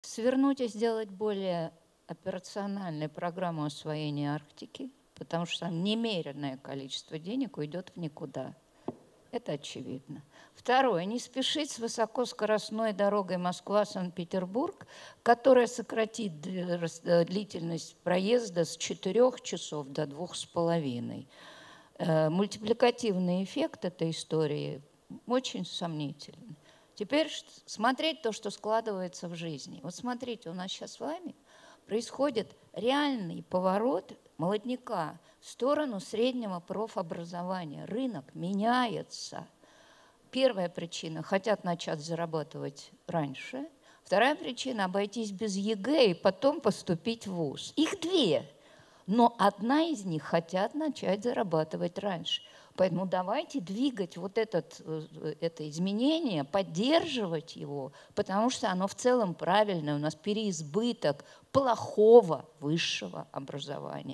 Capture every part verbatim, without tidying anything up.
свернуть и сделать более операциональную программу освоения Арктики, потому что там немеренное количество денег уйдет в никуда. Это очевидно. Второе. Не спешить с высокоскоростной дорогой Москва-Санкт-Петербург, которая сократит длительность проезда с четырёх часов до двух с половиной. Мультипликативный эффект этой истории очень сомнительный. Теперь смотреть то, что складывается в жизни. Вот смотрите, у нас сейчас с вами происходит реальный поворот молодняка в сторону среднего профобразования. Рынок меняется. Первая причина – хотят начать зарабатывать раньше. Вторая причина – обойтись без ЕГЭ и потом поступить в вуз. Их две. Но одна из них хотят начать зарабатывать раньше. Поэтому давайте двигать вот этот, это изменение, поддерживать его, потому что оно в целом правильное. У нас переизбыток плохого высшего образования.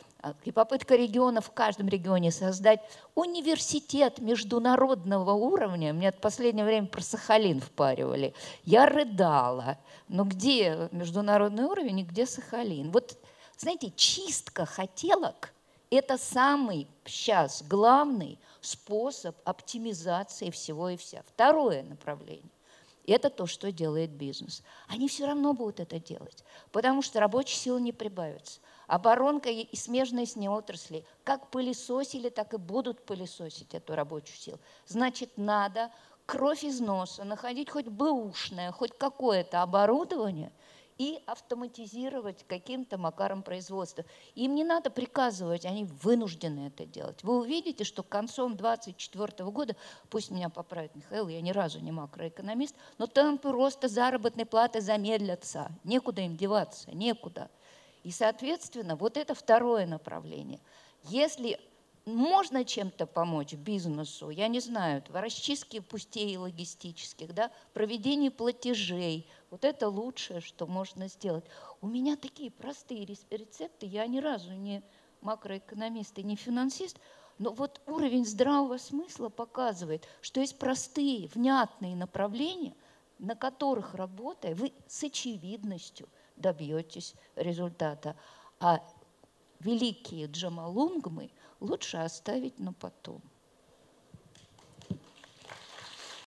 И попытка регионов в каждом регионе создать университет международного уровня. Мне в последнее время про Сахалин впаривали. Я рыдала. Но где международный уровень и где Сахалин? Вот, знаете, чистка хотелок – это самый сейчас главный способ оптимизации всего и вся. Второе направление – это то, что делает бизнес. Они все равно будут это делать, потому что рабочей силы не прибавится. Оборонка и смежные с ней отрасли как пылесосили, так и будут пылесосить эту рабочую силу. Значит, надо кровь из носа находить хоть бэушное, хоть какое-то оборудование и автоматизировать каким-то макаром производства. Им не надо приказывать, они вынуждены это делать. Вы увидите, что к концу двадцать четвёртого года, пусть меня поправит Михаил, я ни разу не макроэкономист, но темпы роста заработной платы замедлятся. Некуда им деваться, некуда. И, соответственно, вот это второе направление. Если можно чем-то помочь бизнесу, я не знаю, в расчистке пустей логистических, да, проведении платежей, вот это лучшее, что можно сделать. У меня такие простые рецепты, я ни разу не макроэкономист и не финансист, но вот уровень здравого смысла показывает, что есть простые, внятные направления, на которых, работая, вы с очевидностью добьетесь результата. А великие джамалунгмы лучше оставить на потом.